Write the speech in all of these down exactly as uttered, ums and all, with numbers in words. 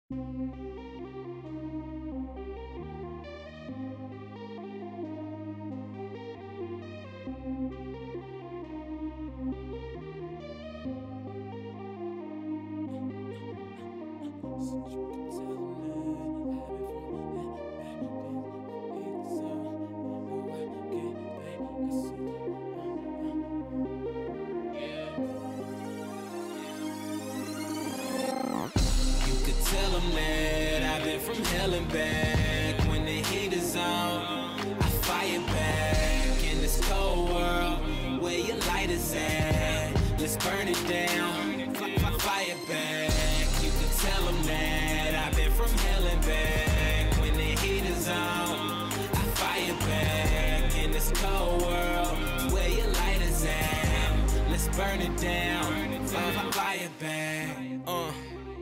Tell them that I've been from hell and back. When the heat is on, I fire back. In this cold world, where your light is at, let's burn it down, fire back. You can tell them that I've been from hell and back. When the heat is on, I fire back. In this cold world, where your light is at, let's burn it down, fire back. Uh.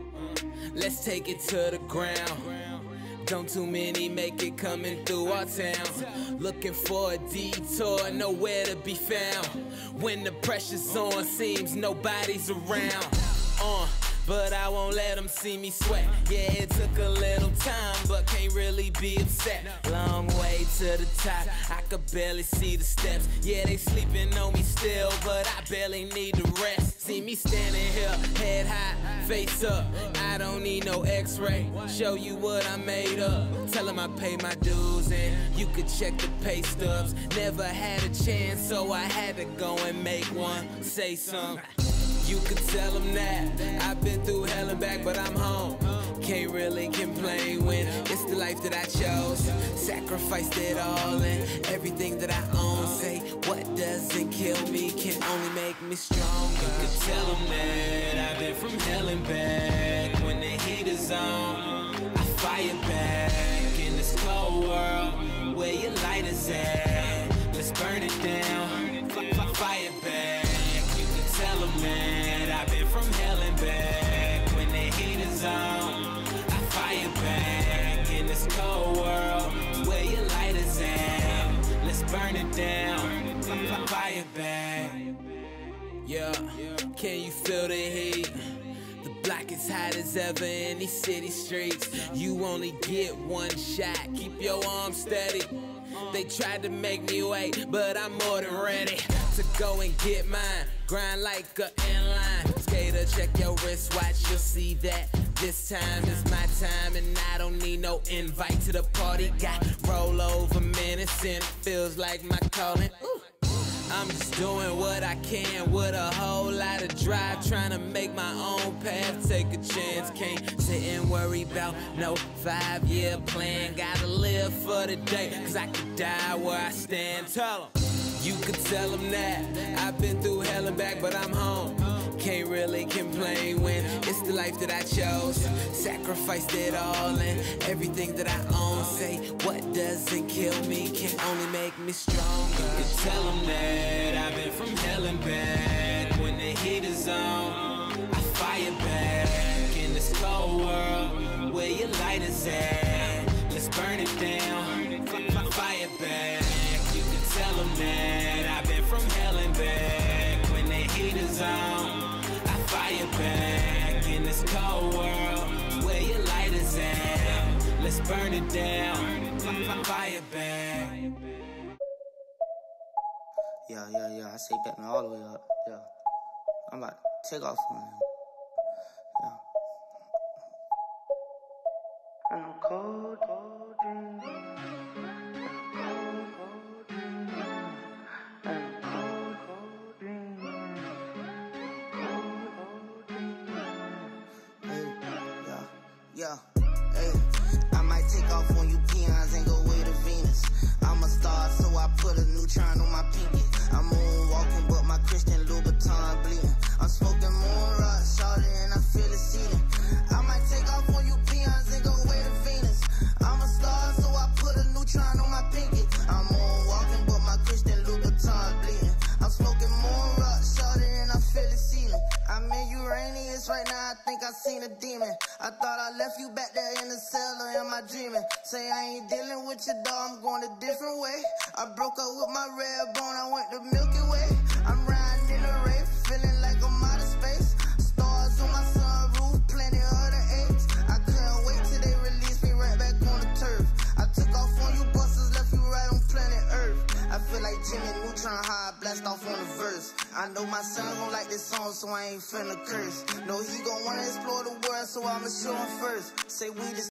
Let's take it to the ground. Don't too many make it coming through our town. Looking for a detour, nowhere to be found. When the pressure's on, seems nobody's around. Uh, but I won't let them see me sweat. Yeah, it took a little time, but can't really be upset. Long way to the top, I could barely see the steps. Yeah, they sleeping on me still, but I barely need the rest. See me standing here, head high, face up. I don't need no x-ray, show you what I made up. Tell them I paid my dues and you could check the pay stubs. Never had a chance, so I had to go and make one. Say something. You could tell them that I've been through hell and back, but I'm home. Can't really complain when it's the life that I chose. Sacrificed it all and everything that I own. Say what doesn't kill me can only make me stronger. You could tell them that I've been from hell and back. When the heat is on, I fire back. In this cold world, where your light is at, let's burn it down, fire back. Tell them that I've been from hell and back. When the heat is on, I fire back. In this cold world, where your light is at, let's burn it down, fire back. Yeah, can you feel the heat? The block is hot as ever in these city streets. You only get one shot, keep your arms steady. They tried to make me wait, but I'm more than ready to go and get mine. Grind like a inline skater, check your wristwatch, you'll see that this time is my time. And I don't need no invite to the party. Got rollover minutes and it feels like my calling. Ooh. I'm just doing what I can with a whole lot of drive, trying to make my own path, take a chance. Can't sit and worry about no five-year plan. Gotta live for the day, cause I could die where I stand. Tell them, you could tell them that I've been through hell and back, but I'm home. Can't really complain when it's the life that I chose. Sacrificed it all and everything that I own. Say what doesn't kill me can only make me stronger. You could tell them that I've been from hell and back. When the heat is on, I fire back. In this cold world, where your light is at, let's burn it down, fire back. You could tell them that I've been from hell and back. When the heat is on, fire back. In this cold world, where your light is at, let's burn it down, fire back. Yeah, yeah, yeah, I say Batman all the way up, yeah. I'm about to take off on him, yeah. And I'm cold, cold dreaming, cold, cold dreaming, and cold, cold dreaming, cold, cold dreaming. Hey, yeah, yeah, hey. I might take off on you peons and go way to Venus. I'm a star, so I put a neutron on my pinky. I'm moonwalking, but my Christian Louboutin bleeding. I'm smoking moon rock, shawty, and I feel the ceiling. I might take off on you peons and go way to Venus. I'm a star, so I put a neutron on my pinky. I'm moonwalking, but my Christian Louboutin bleeding. I'm smoking moon rock, shawty, and I feel the ceiling. I'm in Uranus right now, I think I seen a demon. I thought I left you back there in the cellar, am I dreaming? Say I ain't dealing with your dog, I'm going a different way. I broke up with my red bone, I went to Milky Way. I'm riding in a Wraith, feeling like I'm out of space. Stars on my sunroof, plenty of the apes. I couldn't blast off on the verse. I know my son gon' like this song, so I ain't finna curse. No, he gon' wanna explore the world, so I'ma show him first. Say we just